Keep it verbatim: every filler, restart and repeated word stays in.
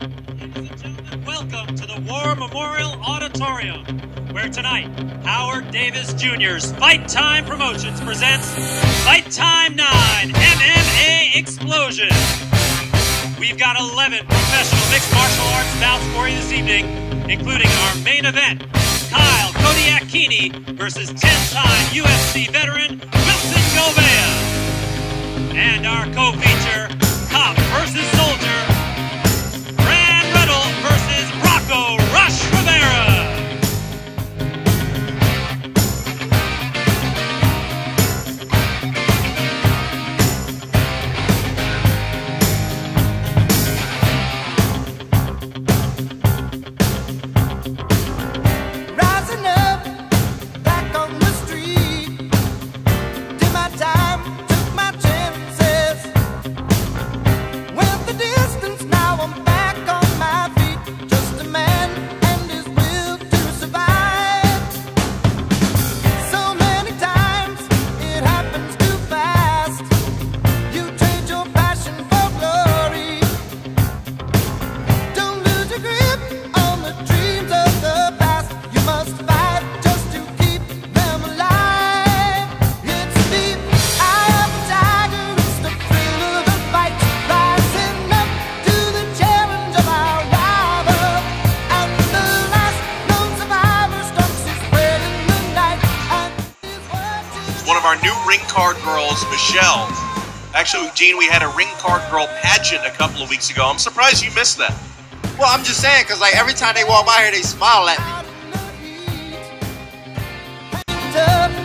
Welcome to the War Memorial Auditorium, where tonight, Howard Davis Junior's Fight Time Promotions presents Fight Time nine M M A Explosion. We've got eleven professional mixed martial arts bouts for you this evening, including our main event, Kyle Kodiak Keeney versus ten-time U F C veteran Wilson Gouveia. And our co-feature, Cop versus Soldier, Brad Riddle versus Rocco Rush Rivera. Rising up, back on the street, did my time, took my chances, went the distance, now I'm back on my feet, just a man and his will to survive. So many times, it happens too fast, you trade your passion for glory, don't lose your grip on the dreams of the past, you must fight just to keep them alive. It's the eye of the tiger, it's the thrill of the fight, rising up to the challenge of our rival, and the last known survivor stalks his prey in the night, and his word to One of our new ring card girls, Michelle. Actually, Gene, we had a ring card girl pageant a couple of weeks ago. I'm surprised you missed that. Well, I'm just saying, because like every time they walk by here, they smile at me. out in the heat, hanged up